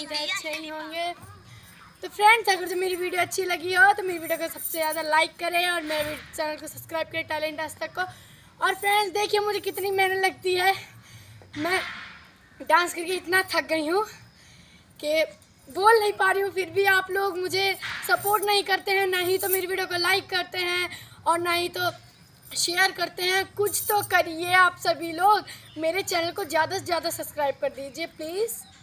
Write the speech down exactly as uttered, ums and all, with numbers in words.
उम्मीद है अच्छे ही होंगे। तो फ्रेंड्स, अगर जो मेरी वीडियो अच्छी लगी हो तो मेरी वीडियो को सबसे ज़्यादा लाइक करें और मेरे चैनल को सब्सक्राइब करें, टैलेंट आज तक को। और फ्रेंड्स देखिए मुझे कितनी मेहनत लगती है, मैं डांस करके इतना थक गई हूँ कि बोल नहीं पा रही हूँ, फिर भी आप लोग मुझे सपोर्ट नहीं करते हैं, ना ही तो मेरी वीडियो को लाइक करते हैं और ना ही तो शेयर करते हैं। कुछ तो करिए आप सभी लोग, मेरे चैनल को ज़्यादा से ज़्यादा सब्सक्राइब कर दीजिए प्लीज़।